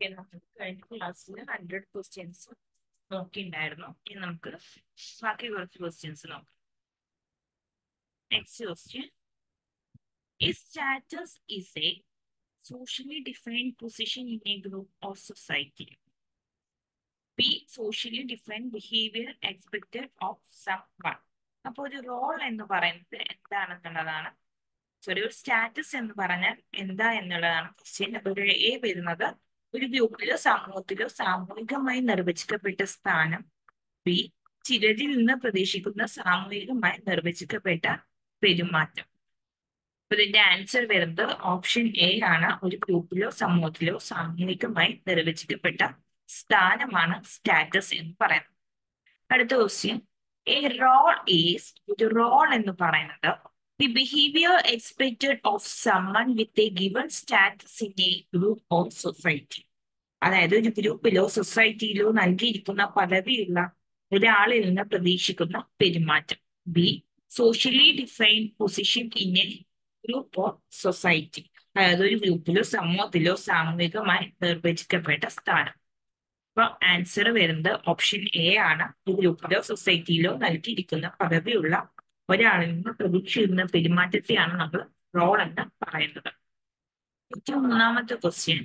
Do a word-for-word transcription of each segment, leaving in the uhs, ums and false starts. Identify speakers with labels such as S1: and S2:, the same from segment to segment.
S1: നമുക്ക് കഴിഞ്ഞ ക്ലാസ്സിൽ ഹൺഡ്രഡ് ക്വസ്റ്റ്യൻസ് നോക്കിയിട്ടുണ്ടായിരുന്നു. ഇനി നമുക്ക് ബാക്കി കുറച്ച് ക്വസ്റ്റ്യൻസ് നോക്കാം. Next question, is status is a socially defined position in a group or society? B, socially defined behavior expected of someone. അപ്പോൾ ഒരു റോൾ എന്ന് പറയുന്നത് എന്താണെന്നുള്ളതാണ്, സോറി ഒരു സ്റ്റാറ്റസ് എന്ന് പറഞ്ഞാൽ എന്താ എന്നുള്ളതാണ് ക്വസ്റ്റ്യൻ. അപ്പോൾ എ വരുന്നത് ഒരു ഗ്രൂപ്പിലോ സമൂഹത്തിലോ സാമൂഹികമായി നിർവചിക്കപ്പെട്ട സ്ഥാനം. ബി, ചിലരിൽ നിന്ന് പ്രതീക്ഷിക്കുന്ന സാമൂഹികമായി നിർവചിക്കപ്പെട്ട പെരുമാറ്റം. അപ്പൊ ഇതിന്റെ ആൻസർ വരുന്നത് ഓപ്ഷൻ എ ആണ്. ഒരു ഗ്രൂപ്പിലോ സമൂഹത്തിലോ സാമൂഹികമായി നിർവചിക്കപ്പെട്ട സ്ഥാനമാണ് സ്റ്റാറ്റസ് എന്ന് പറയുന്നത്. അടുത്ത ക്വസ്റ്റ്യൻ, എ റോൾ ഈസ്, ഒരു റോൾ എന്ന് പറയുന്നത് the behavior expected of someone with a given status in a group or society. അതായത് ഒരു ഗ്രൂപ്പിലോ സൊസൈറ്റിയിലോ നൽകിയിരിക്കുന്ന പദവിയുള്ള ഒരാളിൽ നിന്ന് പ്രതീക്ഷിക്കുന്ന പെരുമാറ്റം. Be, socially defined position in a group or society. അതായത് ഒരു ഗ്രൂപ്പിലോ സമൂഹത്തിലോ സാമൂഹികമായി നിർവചിക്കപ്പെട്ട സ്ഥാനം. അപ്പൊ ആൻസർ വരുന്നത് ഓപ്ഷൻ എ ആണ്. ഒരു ഗ്രൂപ്പിലോ സൊസൈറ്റിയിലോ നൽകിയിരിക്കുന്ന പദവിയുള്ള ഒരാളിൽ നിന്ന് പ്രതീക്ഷിക്കുന്ന പെരുമാറ്റത്തെയാണ് നമ്മൾ റോൾ എന്ന് പറയുന്നത്. ഏറ്റവും മൂന്നാമത്തെ question,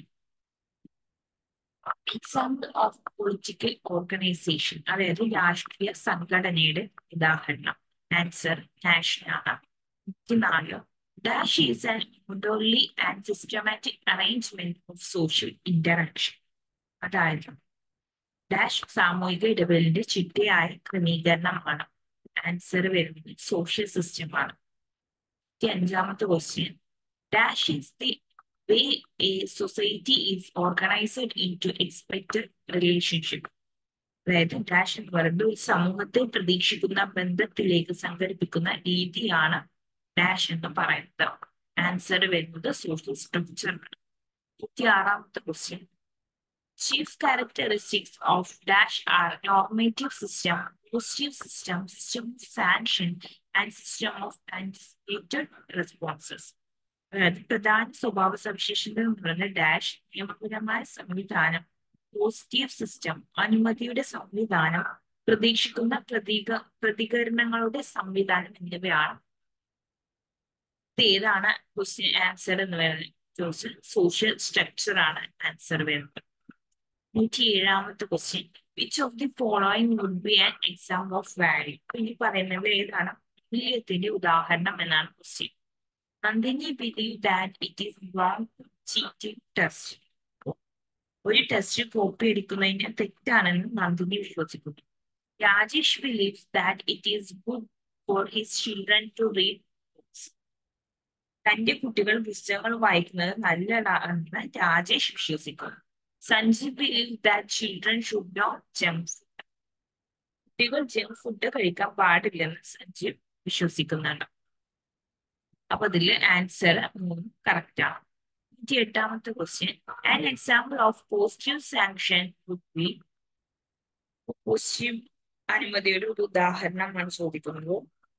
S1: example of political organisation, അതായത് രാഷ്ട്രീയ സംഘടനയുടെ ഉദാഹരണം. ആൻസർ നാഷണൽ ആണ്. നാല്, dash is an orderly and systematic arrangement of social interaction. അതായത് ഡാഷ് സാമൂഹിക ഇടപെടലിന്റെ ചിട്ടയായ ക്രമീകരണമാണ്. ആൻസർ വരുന്നത് സോഷ്യൽ സിസ്റ്റം ആണ്. അഞ്ചാമത്തെ question, dash is the way a society is organised into expected relationship. അതായത് ഡാഷ് എന്ന് പറയുന്നത് ഒരു സമൂഹത്തെ പ്രതീക്ഷിക്കുന്ന ബന്ധത്തിലേക്ക് സംഘടിപ്പിക്കുന്ന രീതിയാണ് ഡാഷ് എന്ന് പറയുന്നത്. ആൻസർ വരുന്നത് സോഷ്യൽ സ്ട്രക്ചർ ആണ്. ആറാമത്തെ question, chief characteristics of dash are normative system, positive system, system of sanction, and system of anticipated responses. അതായത് പ്രധാന സ്വഭാവ സവിശേഷതകൾ എന്ന് പറയുന്നത് ഡാഷ് നിയമപരമായ സംവിധാനം, പോസിറ്റീവ് സിസ്റ്റം അനുമതിയുടെ സംവിധാനം, പ്രതീക്ഷിക്കുന്ന പ്രതീക പ്രതികരണങ്ങളുടെ സംവിധാനം എന്നിവയാണ്. ഏതാണ് ക്വസ്റ്റ്യൻ ആൻസർ എന്ന് പറയുന്നത്? സോഷ്യൽ സ്ട്രക്ചർ ആണ് ആൻസർ വരുന്നത്. നൂറ്റി ഏഴാമത്തെ question, which of the following would be an example of value. ഇനി പറയുന്നത് ഏതാണ് മൂല്യത്തിന്റെ ഉദാഹരണം എന്നാണ് question. Nandini believe that it is wrong to cheat test. ഒരു ടെസ്റ്റ് കോപ്പി അടിക്കുന്നതിന് തെറ്റാണെന്ന് നന്ദിനി വിശ്വസിക്കുന്നു. Rajesh believes that it is good for his children to read books. തന്റെ കുട്ടികൾ പുസ്തകങ്ങൾ വായിക്കുന്നത് നല്ലതാണെന്ന് രാജേഷ് വിശ്വസിക്കുന്നു. Sanjeev believes that children should not junk food. കുട്ടികൾ ജങ്ക് ഫുഡ് കഴിക്കാൻ പാടില്ലെന്ന് സഞ്ജീവ് വിശ്വസിക്കുന്നുണ്ട്. അപ്പൊ അതില് ആൻസർ മൂന്ന് കറക്റ്റ് ആണ്. നൂറ്റി എട്ടാമത്തെ question, an example of positive sanction would be. Positive അനുമതിയുടെ ഒരു ഉദാഹരണമാണ് ചോദിക്കുന്നത്.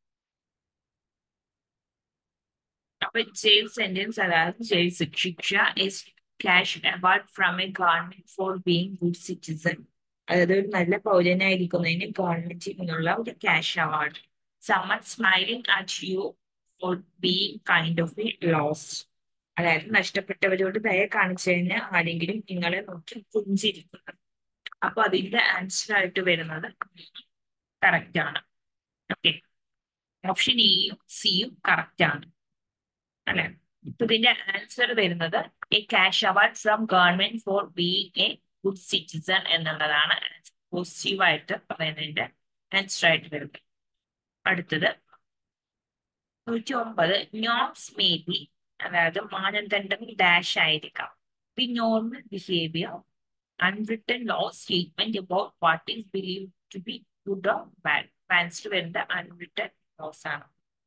S1: അപ്പൊ ജയിൽ സെന്റൻസ്, അതായത് ജയിൽ ശിക്ഷ is cash award from a government for being good citizen. അതായത് ഒരു നല്ല പൗരനായിരിക്കുന്നതിന് ഗവൺമെന്റിൽ നിന്നുള്ള ഒരു cash award. someone smiling at you for being kind of a loss. അതായത് നഷ്ടപ്പെട്ടവരോട് ദയ കാണിച്ചതിന് ആരെങ്കിലും നിങ്ങളെ നോക്കി പുഞ്ചിരിക്കുന്നത്. അപ്പൊ അതിന്റെ ആൻസർ ആയിട്ട് വരുന്നത് കറക്റ്റ് ആണ്. ഓക്കെ, ഓപ്ഷൻ എയും സിയും കറക്റ്റ് ആണ് അല്ലെ. ഇപ്പൊ ഇതിന്റെ ആൻസർ വരുന്നത് a cash award from government for being a good citizen എന്നുള്ളതാണ് പോസിറ്റീവ് ആയിട്ട് പറയുന്നതിന്റെ ആൻസർ ആയിട്ട് വരുന്നത്. അടുത്തത് നൂറ്റി ഒമ്പത്, നോംസ് മേ ബി, അതായത് മാനദണ്ഡങ്ങൾ ഡാഷ് ആയിരിക്കാം. The normal behaviour, unwritten law statement about what is believe to be good or bad. Answer വരുന്നത് അൺറിട്ടൺ ലോസ് ആണ്.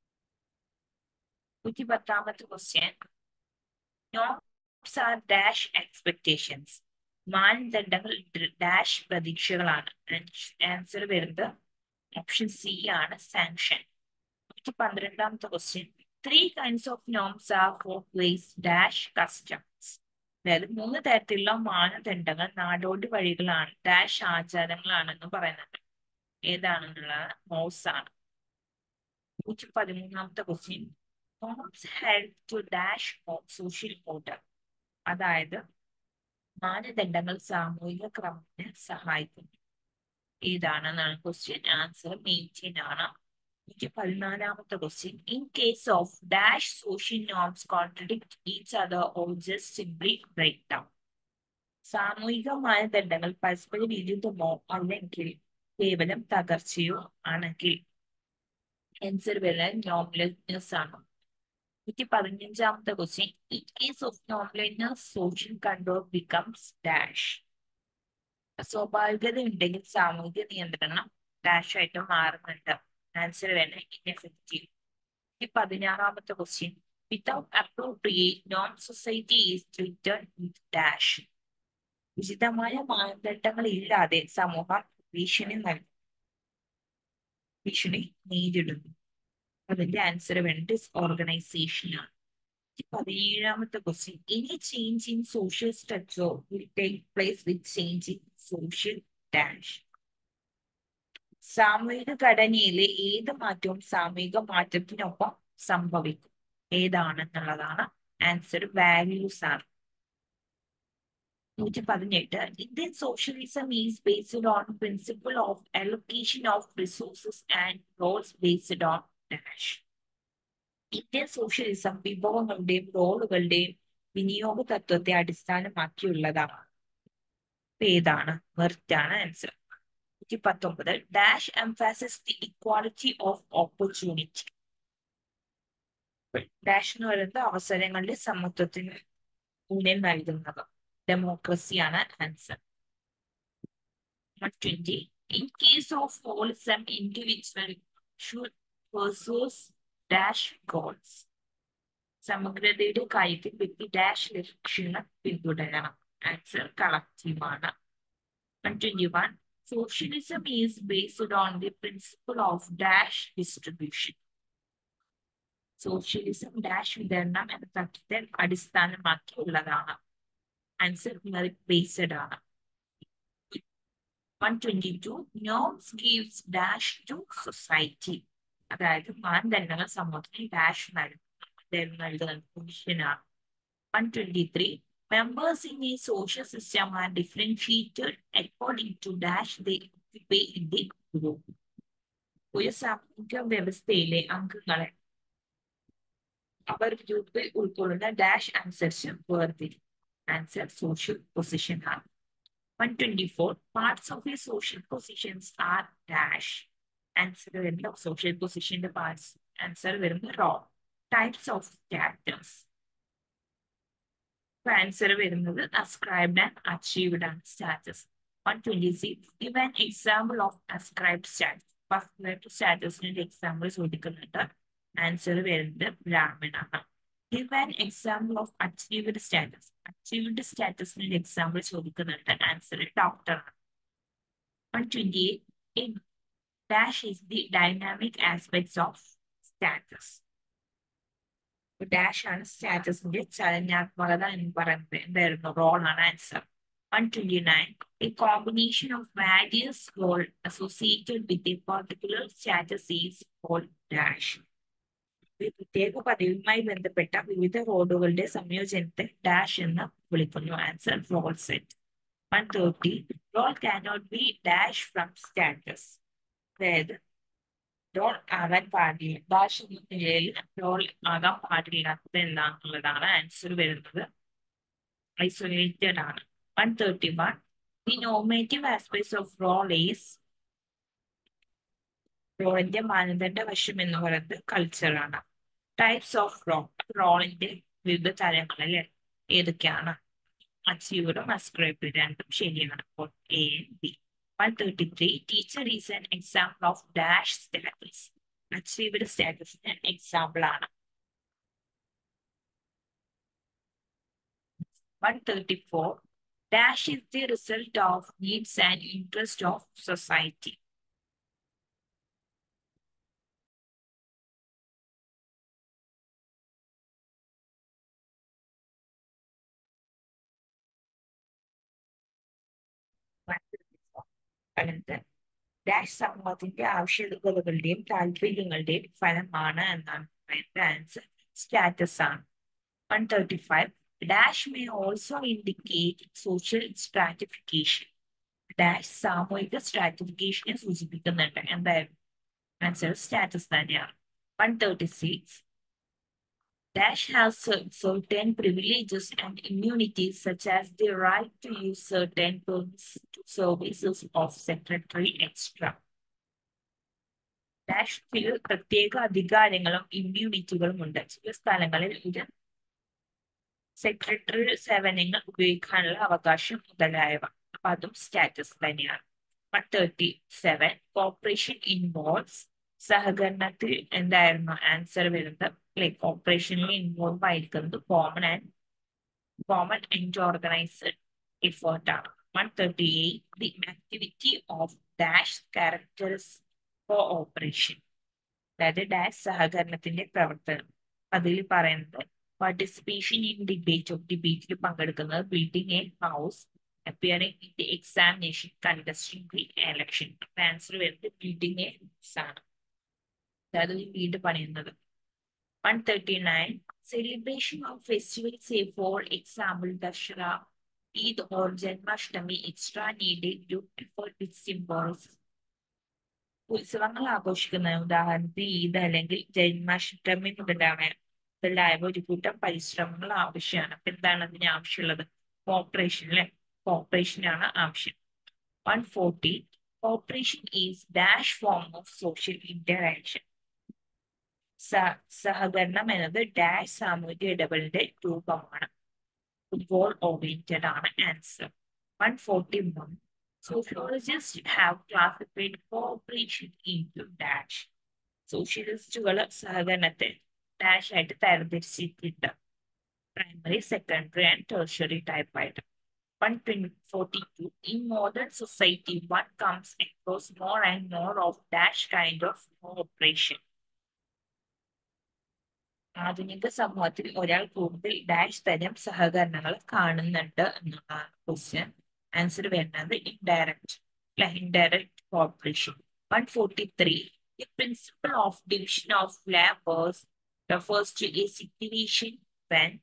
S1: നൂറ്റി പത്താമത്തെ question, norms are dash expectations. മാനദണ്ഡങ്ങൾ ഡാഷ് പ്രതീക്ഷകളാണ്. ആൻസർ വരുന്നത് ഓപ്ഷൻ സി ആണ്, സാങ്ഷൻ. നൂറ്റി പന്ത്രണ്ടാമത്തെ question, three kinds of norms are for place dash customs. അതായത് മൂന്ന് തരത്തിലുള്ള മാനദണ്ഡങ്ങൾ നാടോടി വഴികളാണ് ഡാഷ് ആചാരങ്ങളാണെന്ന് പറയുന്നുണ്ട്. ഏതാണെന്നുള്ളത് മോസ് ആണ്. നൂറ്റി പതിമൂന്നാമത്തെ question, norms help to dash social order. അതായത് മാനദണ്ഡങ്ങൾ സാമൂഹിക ക്രമത്തിന് സഹായിക്കുന്നു. ഏതാണെന്നാണ് ക്വസ്റ്റ്യൻ. ആൻസർ മെയിൻറ്റെയിൻ ആണ്. നൂറ്റി പതിനാലാമത്തെ question, in case of dash social norms contradict each other or just simply break down. സാമൂഹിക മാനദണ്ഡങ്ങൾ പരസ്പര വിരുദ്ധമോ അല്ലെങ്കിൽ കേവലം തകർച്ചയോ ആണെങ്കിൽ ആൻസർ വരുന്നത് നോംലെസ്നെസ് ആണ്. നൂറ്റി പതിനഞ്ചാമത്തെ question, in case of normlessness social control becomes dash. സ്വാഭാവികത ഉണ്ടെങ്കിൽ സാമൂഹിക നിയന്ത്രണം ഡാഷ് ആയിട്ട് മാറുന്നുണ്ട്. ആൻസർ വരുന്നത് ഇൻഎഫക്റ്റീവ്. നൂറ്റി പതിനാറാമത്തെ ക്വസ്റ്റ്യൻ, വിത്തൗട്ട് അപ്രോപ്രിയേറ്റ് നോം society is threatened with dash. ഉചിതമായ മാനദണ്ഡങ്ങൾ ഇല്ലാതെ സമൂഹം ഭീഷണി നൽകും ഭീഷണി നേരിടുന്നു. അതിന്റെ ആൻസർ വേണ്ട ഡിസ്ഓർഗനൈസേഷൻ ആണ്. പതിനേഴാമത്തെ question, any change in social structure will take place with change in social dash. സാമൂഹിക ഘടനയിലെ ഏത് മാറ്റവും സാമൂഹിക മാറ്റത്തിനൊപ്പം സംഭവിക്കും. ഏതാണെന്നുള്ളതാണ് ആൻസർ. വാല്യൂസ് ആണ്. നൂറ്റി പതിനെട്ട്, Indian socialism is based on principle of allocation of resources and roles based on dash. Indian socialism വിഭവങ്ങളുടെയും റോളുകളുടെയും വിനിയോഗ തത്വത്തെ അടിസ്ഥാനമാക്കിയുള്ളതാണ്. ഏതാണ്? മെറിറ്റാണ് ആൻസർ. നൂറ്റി പത്തൊമ്പത്, dash emphasis the equality of opportunity. Dash എന്ന് പറയുന്നത് അവസരങ്ങളുടെ സമത്വത്തിന് ഊന്നൽ നൽകുന്നത്. ഡെമോക്രസിയാണ് answer. Twenty, in case of holism individual should pursues dash goals. സമഗ്രതയുടെ കാര്യത്തിൽ വ്യക്തി ഡാഷ് ലക്ഷ്യങ്ങൾ പിന്തുടരണം. ആൻസർ കളക്റ്റീവാണ്. Twenty one, socialism is based on the principle of dash distribution. Socialism dash വിതരണം എന്ന തത്വത്തെ അടിസ്ഥാനമാക്കിയുള്ളതാണ്. ആൻസർ മെറിറ്റ് ബേസ്ഡ് ആണ്. One twenty two, norms gives dash to society. അതായത് മാനദണ്ഡങ്ങൾ സമൂഹത്തിന് ഡാഷ് നൽകുന്ന പൊസിഷനാണ്. One twenty three, members in a social system are differentiated according to dash they occupy in the group. ഒരു സാമൂഹിക വ്യവസ്ഥയിലെ അംഗങ്ങളെ അവർ ഗ്രൂപ്പിൽ ഉൾക്കൊള്ളുന്ന ഡാഷ് അനുസരിച്ച് വേർതിരിക്കും. ആൻസർ സോഷ്യൽ പൊസിഷൻ ആണ്. One twenty four, parts of a social positions are dash. Answer വരുന്ന social പൊസിഷന്റെ പാർട്സ്. ആൻസർ വരുന്ന role. Types of status. Answer വരുന്നത് അസ്ക്രൈബ്ഡ് ആൻഡ് അച്ചീവ്ഡ് ആണ് status. One twenty six, give an example of ascribed status. Ascribed സ്റ്റാറ്റസിന്റെ example ചോദിക്കുന്നുണ്ട്. Answer വരുന്നത് ബ്രാഹ്മണാണ്. Give an example of achieved status. Achieved സ്റ്റാറ്റസിന്റെ example ചോദിക്കുന്നുണ്ട്. Answer doctor ആണ്. One twenty eight, dash is the dynamic aspects of status. Dash ആണ് സ്റ്റാറ്റസിന്റെ ചലനാത്മകത എന്ന് പറയുന്നത്. എന്തായിരുന്നു? റോൾ ആണ് answer. One twenty nine, a combination of various role associated with a particular status is called dash. ഒരു പ്രത്യേക പദവിയുമായി ബന്ധപ്പെട്ട വിവിധ റോളുകളുടെ സംയോജനത്തെ ഡാഷ് എന്ന് വിളിക്കുന്നു. Answer role set. One thirty, role cannot be dash from status. അതായത് റോൾ ആകാൻ പാടില്ല, ഡാഷ് എന്ന നിലയിൽ റോൾ ആകാൻ പാടില്ലാത്തത് എന്താണെന്നുള്ളതാണ് ആൻസർ വരുന്നത്. ഐസൊലേറ്റഡ് ആണ്. One thirty one, the normative aspects of role is. റോളിന്റെ മാനദണ്ഡ വശം എന്ന് പറയുന്നത് കൾച്ചറാണ്. ടൈപ്സ് ഓഫ് റോൾ, റോളിന്റെ വിവിധ തരങ്ങളിൽ ഏതൊക്കെയാണ്? അച്ചീവ്ഡും അസ്ക്രൈബ്ഡ് രണ്ടും ശരിയാണ്. അപ്പോൾ A and B. One thirty three, teacher is an example of dash status. Achieved സ്റ്റാറ്റസിന് എക്സാമ്പിൾ ആണ്. One thirty four, dash is the result of needs and interest of society. അടുത്ത dash സമൂഹത്തിന്റെ ആവശ്യകതകളുടെയും താല്പര്യങ്ങളുടെയും ഫലമാണ് എന്നാണ് പറയുന്നത്. ആൻസർ സ്റ്റാറ്റസ് ആണ്. One thirty five dash may also indicate social stratification. Dash സാമൂഹിക സ്ട്രാറ്റിഫിക്കേഷനെ സൂചിപ്പിക്കുന്നുണ്ട്. എന്തായാലും ആൻസർ സ്റ്റാറ്റസ് തന്നെയാണ്. One thirty six Dash has certain privileges and immunities, such as the right to use certain services of secretary extra. ഡാഷിൽ പ്രത്യേക അധികാരങ്ങളും ഇമ്മ്യൂണിറ്റികളും ഉണ്ട്. ചില സ്ഥലങ്ങളിൽ ഇത് സെക്രട്ടറി സേവനങ്ങൾ ഉപയോഗിക്കാനുള്ള അവകാശം മുതലായവ. അപ്പൊ അതും സ്റ്റാറ്റസ് തന്നെയാണ്. One thirty seven corporation involves. സഹകരണത്തിൽ എന്തായിരുന്നു ആൻസർ വരുന്നത്? ലൈക്ക് കോർപ്പറേഷനിൽ ഇൻവോൾവ് ആയിരിക്കുന്നത് common and common and organised effort ആണ്. One thirty eight the activity of dash characters cooperation. അതായത് ഡാഷ് സഹകരണത്തിന്റെ പ്രവർത്തനം. അതിൽ പറയുന്നത് പാർട്ടിസിപ്പേഷൻ ഇൻ ഡിബേറ്റ്. ഓഫ് ഡിബേറ്റിൽ പങ്കെടുക്കുന്നത്, building a house, appearing in the examination, contesting the election. ആൻസർ വരുന്നത് ബിൽഡിംഗ് എ ഹൗസ് ആണ്. അതായത് വീട് പണിയുന്നത്. One thirty nine celebration of festivals. Four example Dussehra, Eid or Janmashtami extra needed to effort with symbols. ഉത്സവങ്ങൾ ആഘോഷിക്കുന്ന, ഉദാഹരണത്തിന് ഈദ് അല്ലെങ്കിൽ ജന്മാഷ്ടമി മുതലായ മുതലായവ ഒരു കൂട്ടം പരിശ്രമങ്ങൾ ആവശ്യമാണ്. അപ്പൊ എന്താണ് അതിന് ആവശ്യമുള്ളത്? കോർപ്പറേഷൻ അല്ലെ, കോർപ്പറേഷനാണ് ആവശ്യം. One forty corporation is dash form of social interaction. സഹകരണം എന്നത് ഡാഷ് സാമൂഹിക ഇടപെടലിന്റെ രൂപമാണ്. ഗോൾ ഓറിയന്റഡ് ആണ് answer. One forty one sociologist have classified corporation into dash. സോഷ്യലിസ്റ്റുകൾ സഹകരണത്തെ ഡാഷ് ആയിട്ട് തരംതിരിച്ചിട്ടുണ്ട്. Primary, secondary and tertiary type ആയിട്ട്. One forty two in modern society one comes across more and more of dash kind of cooperation. ആധുനിക സമൂഹത്തിൽ ഒരാൾ കൂടുതൽ dash തരം സഹകരണങ്ങൾ കാണുന്നുണ്ട് എന്നതാണ് ക്വസ്റ്റ്യൻ. ആൻസർ വരുന്നത് indirect indirect corporation. One forty three The principle of division of labors refers to a situation when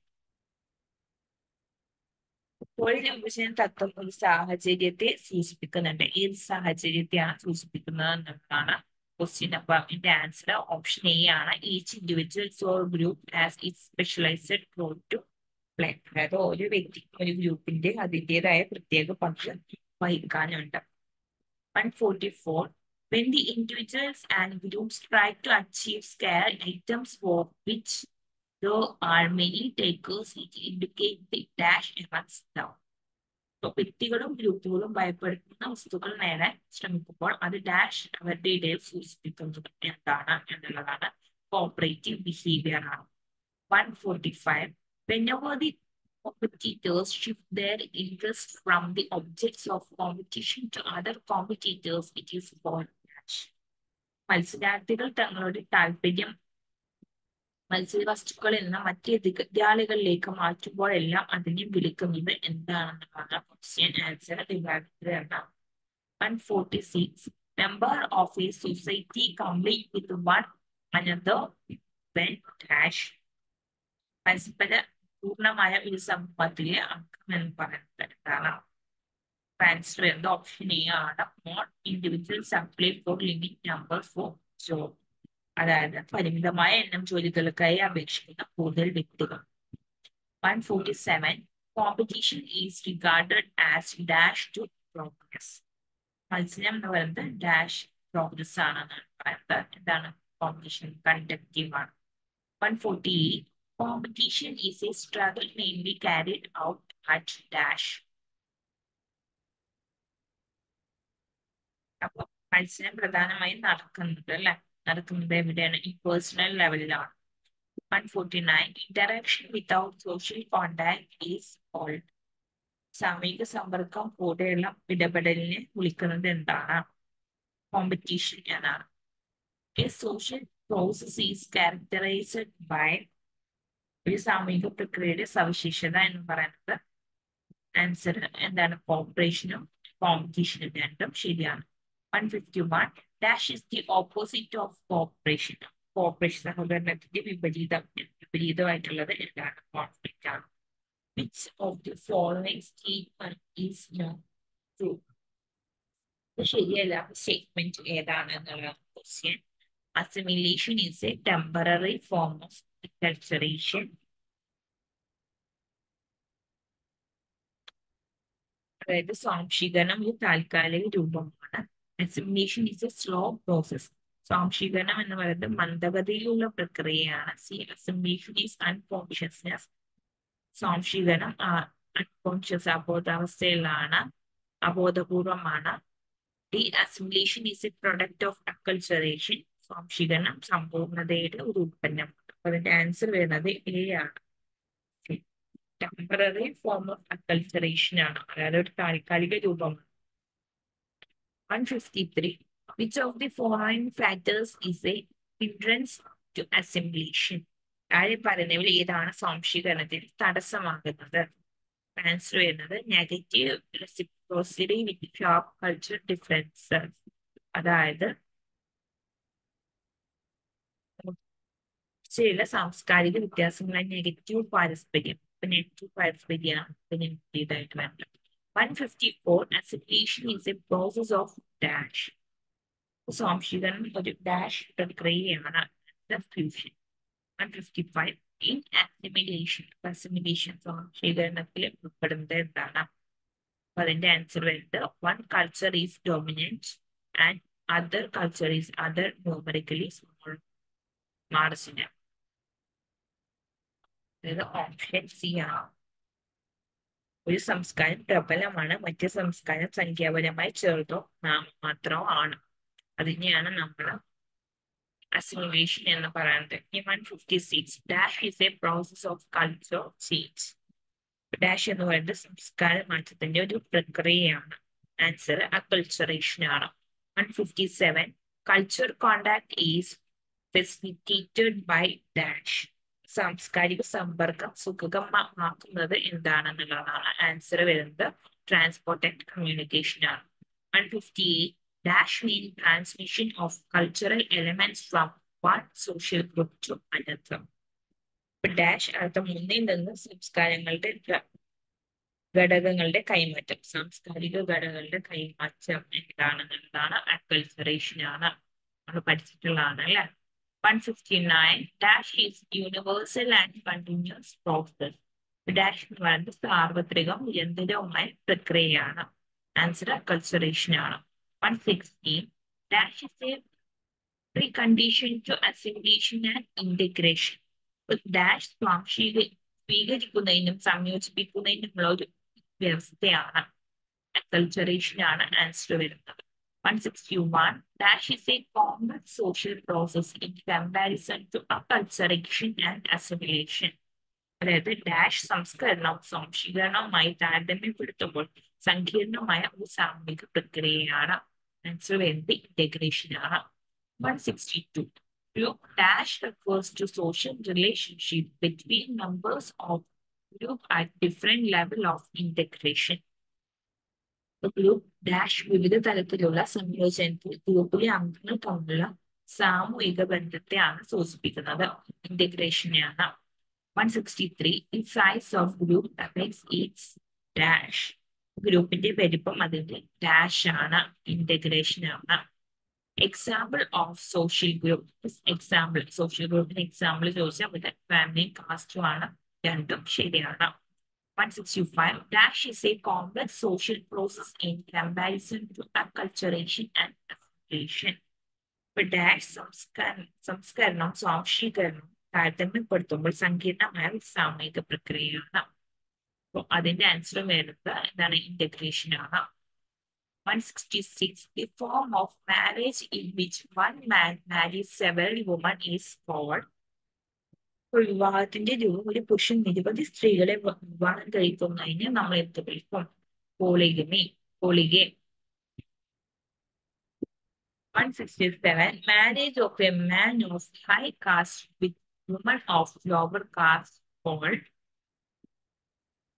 S1: തൊഴിൽ വിഭജന തത്വം ഒരു സാഹചര്യത്തെ സൂചിപ്പിക്കുന്നുണ്ട്. ഏത് സാഹചര്യത്തെയാണ് സൂചിപ്പിക്കുന്നത് എന്നുള്ളതാണ് ക്വസ്റ്റ്യൻ. അപ്പൊ ഇതിന്റെ ആൻസർ ഓപ്ഷൻ എ ആണ്. Each individuals or group has it specialised role to play. അതായത് ഒരു വ്യക്തി ഒരു ഗ്രൂപ്പിന്റെ അതിൻ്റെതായ പ്രത്യേക പങ്ക് വഹിക്കാനുണ്ട്. One forty four When the individuals and groups try to achieve scale items for which there are many takers, it indicates the dash amongst them. വ്യക്തികളും ഗ്രൂപ്പുകളും ഭയപ്പെടുത്തുന്ന വസ്തുക്കൾ നേടാൻ ശ്രമിക്കുമ്പോൾ അത് ഡാഷ് അവരുടെ ഇടയിൽ സൂചിപ്പിക്കുന്നത് എന്താണ് എന്നുള്ളതാണ്. കോപ്പറേറ്റീവ് ബിഹേവിയർ ആണ്. One forty five Whenever the competitors shift their interest from the objects of competition to other competitors, it is called dash. മത്സരാർത്ഥികൾ തങ്ങളുടെ താല്പര്യം മത്സര വസ്തുക്കളിൽ നിന്ന് മറ്റ് എതിരാളികളിലേക്ക് മാറ്റുമ്പോഴെല്ലാം അതിനെ വിളിക്കുന്നത് എന്താണെന്നുള്ളതാണ് ക്വസ്റ്റ്യൻ. ആൻസർ ഡിവൈഡ് എന്നാണ്. One forty six Member of a society complete with one another when dash. പരസ്പര പൂർണ്ണമായ ഒരു സമൂഹത്തിലെ അംഗം എന്ന് പറയുന്നത് എന്താണ്? ആൻസർ വരുന്നത് ഓപ്ഷൻ എ ആണ്. More individuals apply for limit number for job. അതായത് പരിമിതമായ എണ്ണം ജോലികൾക്കായി അപേക്ഷിക്കുന്ന കൂടുതൽ വ്യക്തികൾ. One forty seven competition is regarded as dash to progress. മത്സരം എന്ന് പറയുന്നത് ഡാഷ് പ്രോഗ്രസ് ആണെന്നാണ് പറയുന്നത്. എന്താണ് കോമ്പറ്റീഷൻ? കണ്ടക്റ്റീവ് ആണ്. One forty eight Competition is a struggle mainly carried out at dash. അപ്പൊ മത്സരം പ്രധാനമായും നടക്കുന്നത് അല്ലെ നടക്കുന്നത് എവിടെയാണ്? ഇംപേഴ്സണൽ ലെവലിലാണ്. One forty nine interaction without social contact is called. സാമൂഹിക സമ്പർക്കം കൂടെയുള്ള ഇടപെടലിനെ വിളിക്കുന്നത് എന്താണ്? കോമ്പറ്റീഷൻ എന്നാണ്. A social process is characterized by ഒരു സാമൂഹിക പ്രക്രിയയുടെ സവിശേഷത എന്ന് പറയുന്നത് ആൻസർ എന്താണ്? കോപ്പറേഷനും കോമ്പറ്റീഷനും രണ്ടും ശരിയാണ്. one fifty-one, dash is the opposite of cooperation. Cooperation സഹകരണത്തിന്റെ വിപരീതം വിപരീതമായിട്ടുള്ളത് എന്താണ്? കോൺഫ്ലിക്റ്റ് ആണ്. Which of the following statement is not true? ശരിയല്ല സ്റ്റേറ്റ്മെന്റ് ഏതാണ് എന്നുള്ള question. Assimilation is a temporary form of acculturation. അതായത് സ്വാംശീകരണം ഒരു താൽക്കാലിക രൂപമാണ്. Assimilation is a slow process. സ്വാംശീകരണം എന്ന് പറയുന്നത് മന്ദഗതിയിലുള്ള പ്രക്രിയയാണ്. C assimilation is unconsciousness. സ്വാംശീകരണം അൺകോൺഷ്യസ് അബോധാവസ്ഥയിലാണ്, അബോധപൂർവമാണ്. D assimilation is a product of acculturation. സ്വാംശീകരണം സമ്പൂർണ്ണതയുടെ ഒരു ഉൽപ്പന്നമാണ്. അതിന്റെ ആൻസർ വരുന്നത് എ ആണ്. ടെമ്പററി ഫോം ഓഫ് അക്കൾച്ചറേഷൻ ആണ്, അതായത് ഒരു താൽക്കാലിക രൂപമാണ്. one fifty-three. Which of the following factors is a hindrance to assimilation? താഴെ പറയുന്നവയിൽ ഏതാണ് സ്വാംശീകരണത്തിന് തടസ്സമാകുന്നത്? ആൻസർ വരുന്നത് negative reciprocity with sharp culture difference. അതായത് ചില സാംസ്കാരിക വ്യത്യാസങ്ങളെ നെഗറ്റീവ് പാരസ്പര്യം നെഗറ്റീവ് പാരസ്പര്യമാണ് നെഗറ്റീവായിട്ട് വരുന്നത്. one fifty-four. Assimilation is a process of dash. സ്വാംശീകരണം ഒരു ഡാഷ് പ്രക്രിയയാണ്. Fusion. one fifty-five. In assimilation, assimilation സ്വാംശീകരണത്തിൽ ഉൾപ്പെടുന്നത് എന്താണ്? അപ്പൊ അതിന്റെ ആൻസർ വരുന്നത് one culture is dominant and other culture is other numerically small. Marginal. അതായത് ഓപ്ഷൻ സി ആണ്. ഒരു സംസ്കാരം പ്രബലമാണ്, മറ്റു സംസ്കാരം സംഖ്യാപരമായി ചെറുതോ നാമമാത്രമോ ആണ്. അതിനെയാണ് നമ്മൾ അസിമിലേഷൻ എന്ന് പറയുന്നത്. one fifty-six. Dash is a process of culture change. Dash എന്ന് പറയുന്നത് സംസ്കാര മാറ്റത്തിന്റെ ഒരു പ്രക്രിയയാണ്. ആൻസർ അക്കൾച്ചറേഷൻ ആണ്. one fifty-seven. Culture contact is facilitated by dash. സാംസ്കാരിക സമ്പർക്കം സുഗമമാക്കുന്നത് എന്താണെന്നുള്ളതാണ്. ആൻസർ വരുന്നത് ട്രാൻസ്പോർട്ട് ആൻഡ് കമ്മ്യൂണിക്കേഷൻ ആണ്. one fifty-eight. Dash mean transmission of cultural elements from one social group to another. Dash അർത്ഥം ഒന്നിൽ നിന്ന് സംസ്കാരങ്ങളുടെ ഘടകങ്ങളുടെ കൈമാറ്റം. സാംസ്കാരിക ഘടകങ്ങളുടെ കൈമാറ്റം എന്താണെന്നുള്ളതാണ് അക്കൾച്ചറേഷൻ ആണ്. നമ്മൾ പഠിച്ചിട്ടുള്ളതാണ് അല്ലെ. one fifty-nine. Dash is universal and continuous process. Dash എന്ന് പറയുന്നത് സാർവത്രികം നിരന്തരവുമായ പ്രക്രിയയാണ്. ആൻസർ അക്കൾച്ചറേഷൻ ആണ്. one sixteen. Dash is a precondition to assimilation and integration. Dash സ്വാംശീക സ്വീകരിക്കുന്നതിനും സംയോജിപ്പിക്കുന്നതിനുമുള്ള ഒരു വ്യവസ്ഥയാണ്. അക്കൾച്ചറേഷൻ ആണ് ആൻസർ വരുന്നത്. one sixty-one. Dash is a complex social process in comparison to acculturation and assimilation. അതായത് ഡാഷ് സംസ്കരണവും സ്വാംശീകരണവുമായി താരതമ്യപ്പെടുത്തുമ്പോൾ സങ്കീർണമായ ഒരു സാമൂഹിക പ്രക്രിയയാണ്. ആൻസർ വരുന്നത് ഇന്റഗ്രേഷൻ ആണ്. one sixty-two. Dash refers to social relationship between members of group at different level of integration. Group dash വിവിധ തരത്തിലുള്ള സംയോജനത്തിൽ ഗ്രൂപ്പിലെ അംഗങ്ങൾ തമ്മിലുള്ള സാമൂഹിക ബന്ധത്തെയാണ് സൂചിപ്പിക്കുന്നത്. ഇന്റഗ്രേഷനെയാണ്. one sixty-three. The size of group affects its dash. ഗ്രൂപ്പിന്റെ വലിപ്പം അതിന്റെ ഡാഷ് ആണ്, ഇന്റഗ്രേഷൻ ആണ്. Example of social group. Example social ഗ്രൂപ്പിന് എക്സാമ്പിൾ ചോദിച്ചാൽ ഇവിടെ ഫാമിലിയും കാസ്റ്റും ആണ്. രണ്ടും ശരിയാണ്. one sixty-five. Dash is a complex social process in comparison to acculturation and assimilation. Dash സംസ്കരണം സംസ്കരണം സ്വാംശീകരണം താരതമ്യപ്പെടുത്തുമ്പോൾ സങ്കീർണമായ ഒരു സാമൂഹിക പ്രക്രിയയാണ്. അപ്പൊ അതിന്റെ ആൻസർ വരുന്നത് എന്താണ്? ഇന്റഗ്രേഷൻ ആണ്. one sixty-six. The form of marriage in which one man marries several women is called. വിവാഹത്തിന്റെ രൂപം ഒരു പുരുഷൻ നിരവധി സ്ത്രീകളെ വിവാഹം കഴിക്കുന്നതിന് നമ്മൾ എന്ത് വിളിക്കും? Polygamy, polygyny. one sixty-seven. Marriage of a man of high caste with woman of lower caste called.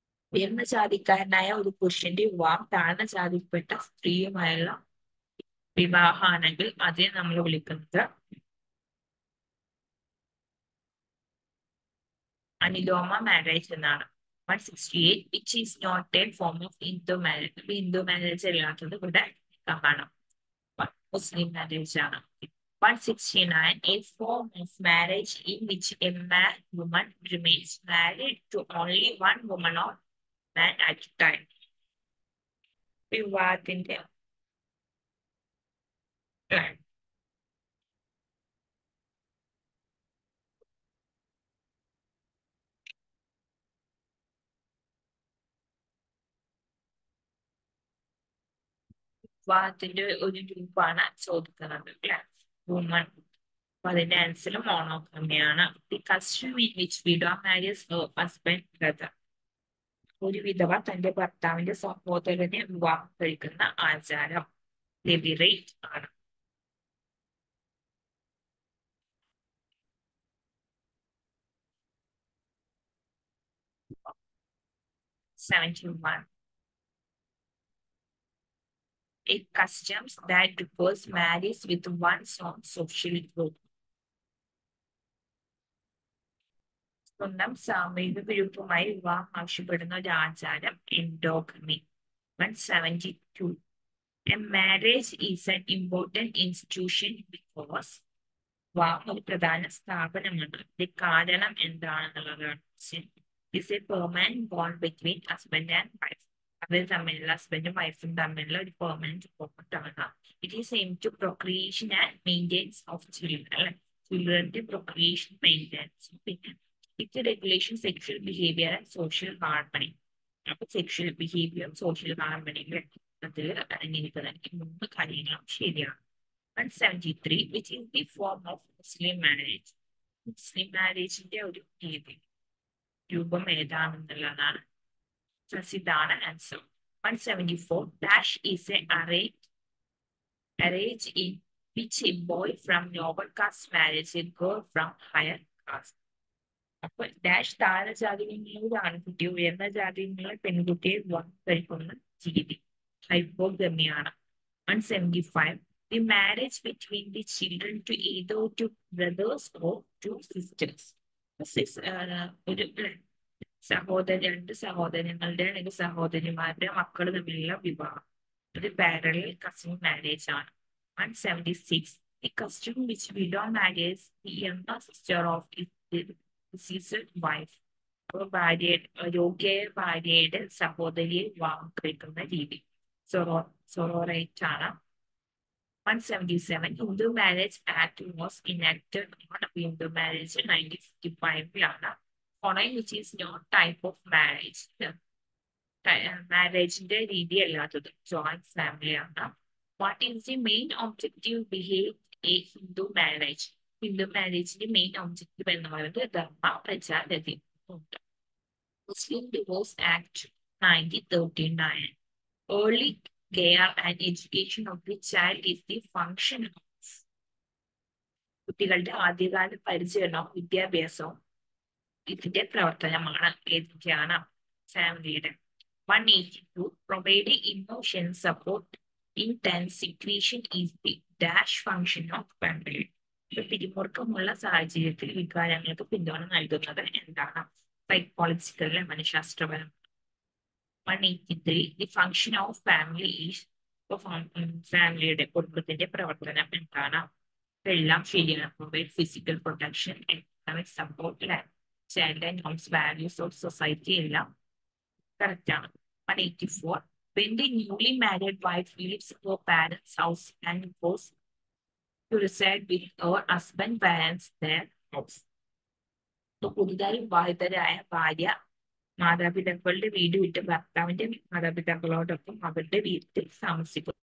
S1: ഉയർന്ന ജാതിക്കാരനായ ഒരു പുരുഷന്റെ വിവാഹം താഴ്ന്ന ജാതിപ്പെട്ട സ്ത്രീയുമായുള്ള വിവാഹമാണെങ്കിൽ അതിനെ നമ്മൾ വിളിക്കുന്നത് അനുലോമ മാരേജ് എന്നാണ്. One sixty eight which is not a form of Hindu marriage. Hindu marriage അല്ലാത്തത് ഇവിടെ നിക്കാഹാണ്, മുസ്ലിം മാരേജ് ആണ്. one sixty-nine a form of marriage in which a man woman remains married to only one woman or man at a time. വിവാഹത്തിന്റെ വിവാഹത്തിന്റെ ഒരു ഗ്രൂപ്പാണ് ചോദിക്കുന്നത് അല്ലെ, വുമൺ. അപ്പൊ അതിന്റെ ആൻസർ മോണോഗമിയാണ്. The custom in which widow marries her husband brother. ഒരു വിധവ തന്റെ ഭർത്താവിന്റെ സഹോദരനെ വിവാഹം കഴിക്കുന്ന ആചാരം ലെബിറേറ്റ് ആണ്. seventy-one. A customs that refers marriage with one's own social group. സ്വന്തം സാമൂഹിക ഗ്രൂപ്പുമായി വിവാഹം ആവശ്യപ്പെടുന്ന ഒരു ആചാരം endogamy. one seventy-two. A marriage is an important institution because വിവാഹം ഒരു പ്രധാന സ്ഥാപനമാണ്. ഇത് കാരണം എന്താണെന്നുള്ളതാണ്. Is a permanent bond between husband and wife. അവർ തമ്മിലുള്ള ഹസ്ബൻഡും വൈഫും തമ്മിലുള്ള ഒരു പെർമനന്റ് ബോണ്ടാണ്. It is aim to procreation and maintenance of children അല്ലെ, ചിൽഡ്രന്റെ പ്രൊക്രിയേഷൻ മെയിൻ്റെനൻസ്. പിന്നെ it regulation sexual behaviour and social harmony. അപ്പൊ സെക്ഷൽ ബിഹേവിയർ സോഷ്യൽ ഹാർമണി അതിൽ അടങ്ങിയിരിക്കുന്ന ഈ മൂന്ന് കാര്യങ്ങളും ശരിയാണ്. one seventy-three, which is the form of Muslim marriage. മുസ്ലിം മാരേജിന്റെ ഒരു രീതി രൂപം ഏതാണെന്നുള്ളതാണ്. ഇതാണ് answer. one seventy-four, dash is a arrange arrange in which a boy from noble caste marries a girl from higher caste. അപ്പൊ ഡാഷ് താഴെ ജാതിയിൽ നിന്നുള്ള ഒരു ആൺകുട്ടി ഉയർന്ന ജാതിയിൽ നിന്നുള്ള പെൺകുട്ടിയെ വിവാഹം കഴിക്കുന്ന രീതി ഹൈപ്പോഗമിയാണ്. one seventy-five, the marriage between the children to either two brothers or two sisters. ഒരു സഹോദര രണ്ട് സഹോദരങ്ങളുടെ അല്ലെങ്കിൽ സഹോദരിമാരുടെ മക്കൾ തമ്മിലുള്ള വിവാഹം, ഇത് പാരലൽ കസിൻ മാരേജ് ആണ്. one seventy-six, the custom which widow marries the younger sister of the deceased wife. അപ്പോൾ ഭാര്യയുടെ യോഗ്യ ഭാര്യയുടെ സഹോദരിയെ വിവാഹം കഴിക്കുന്ന രീതി സൊറോ സൊറോറേറ്റ് ആണ്. one seventy-seven, Hindu Marriage Act was enacted on Hindu marriage in nineteen fifty-five. Following which is no type of marriage. മാരേജിന്റെ രീതി അല്ലാത്തത് ജോയിന്റ് ഫാമിലി ആണ്. What is the main objective behave a Hindu marriage? Hindu മാരേജിന്റെ മെയിൻ ഒബ്ജക്റ്റീവ് എന്ന് പറയുന്നത് ധർമ്മ പ്രജാപതി. Muslim divorce act nineteen thirty-nine. Early care and education of the child is the function of കുട്ടികളുടെ ആദ്യകാല പരിചരണവും വിദ്യാഭ്യാസവും ഇതിന്റെ പ്രവർത്തനമാണ്. ഏതൊക്കെയാണ്? ഫാമിലിയുടെ. one eighty-two, providing emotional support in tense situation is the dash function of family. പിരിമുറുക്കമുള്ള സാഹചര്യത്തിൽ വികാരങ്ങൾക്ക് പിന്തുണ നൽകുന്നത് എന്താണ്? സൈക്കോളജിക്കൽ മനഃശാസ്ത്രപരം. one eighty-three, the function of family is ഫാമിലിയുടെ കുടുംബത്തിന്റെ പ്രവർത്തനം എന്താണ്? എല്ലാം ശരിയാണ്. Provide physical protection, economic support, child and homes values of society എല്ലാം കറക്റ്റ് ആണ്. one eighty-four, when the newly married wife leaves her parents' house and goes to reside with her husband parents their house. പുതുതായി വിവാഹിതരായ ഭാര്യ മാതാപിതാക്കളുടെ വീട് വിട്ട് ഭർത്താവിന്റെ മാതാപിതാക്കളോടൊപ്പം അവരുടെ വീട്ടിൽ താമസിക്കുന്നു.